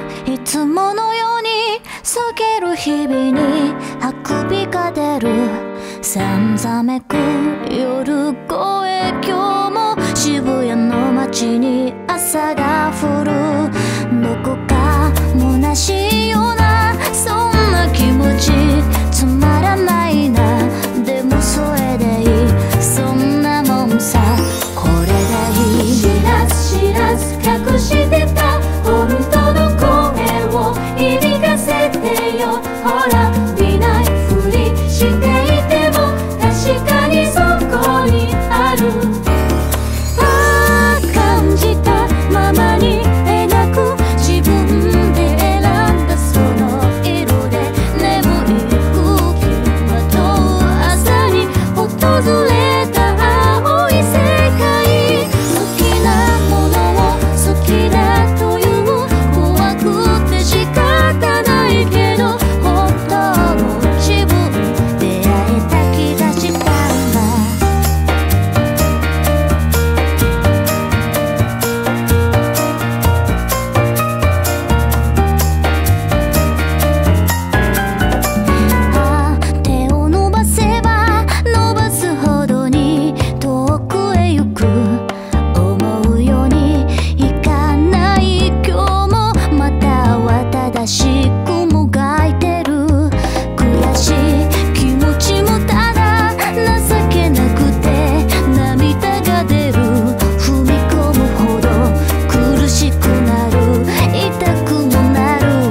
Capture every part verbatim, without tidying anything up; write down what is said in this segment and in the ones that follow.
いつものように過ぎる日々にあくびが出るさんざめく夜越え、今日も渋谷の街に朝が降る。どこか虚しいようなそんな気持ち、つまらないな、でもそれでいい、そんなもんさ、これでいい。知らず知らず隠してた本当の声を響かせてよ。ほら見ないふりしていても確かにそこにある。ああ感じたままに描く自分で選んだその色で眠い空気まとう朝に訪れた青い世界。好きなものを好きだという怖くて仕方ないけど、本当の自分出会えた気がしたんだ。ああ手を伸ばせば伸ばすほどに遠くへ行く。思うようにいかない今日もまたは正しくもがいてる。悔しい気持ちもただ情けなくて涙が出る。踏み込むほど苦しくなる、痛くもなる。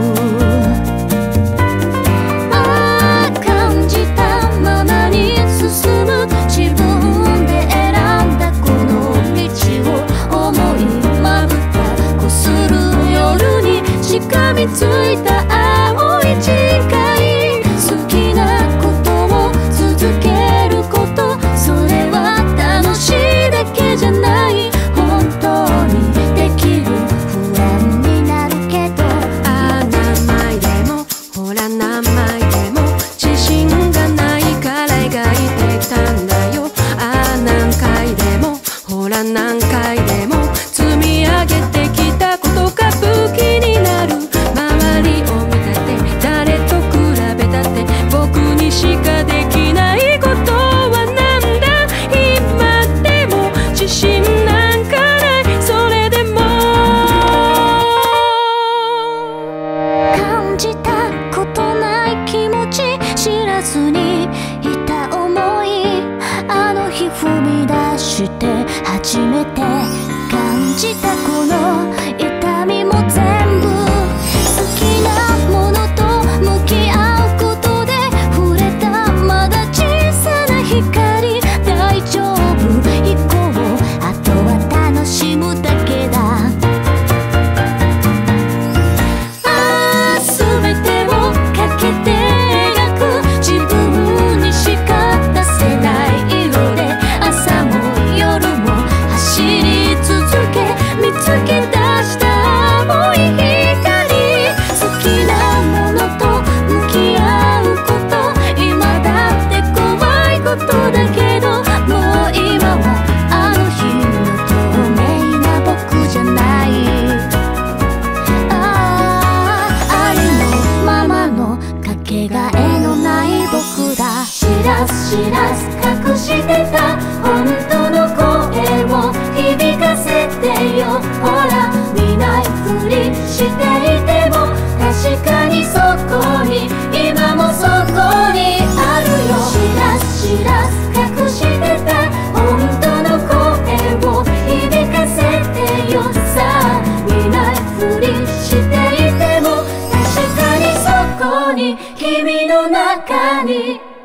ああ感じたままに進む自分で選んだこの道を思いまぶたこする夜にしがみついた青い誓い。好きなことを続けること、それは楽しいだけじゃない、本当にできる不安になるけど。 ああ何枚でもほら何枚でも自信がないから描いてきたんだよ。ああ何回でもほら何回でも積み上げてきたことが武器になる。周りを見たって誰と比べたって僕にしかできないことはなんだ。今でも自信なんかない、それでも感じたことない気持ち、知らずにいた想い、あの日踏み出して初めて感じたこの痛みも全部。好きなものと向き合うことで触れたまだ小さな光、大丈夫行こう、あとは楽しむだけだ。ああ全てをかけて描く自分にしか出せない色で朝も夜も走り続け見つけ出した青い光。好きなものと向き合うこと、今だって怖いことだけど、もう今はあの日の透明な僕じゃない。ああありのままのかけがえのない僕だ。知らず知らず隠してた本当の声を響かせてよ。ほら見ないふりしていても確かにそこに今もそこにあるよ。知らず知らず隠してた本当の声を響かせてよ。さあ見ないふりしていても確かにそこに君の中に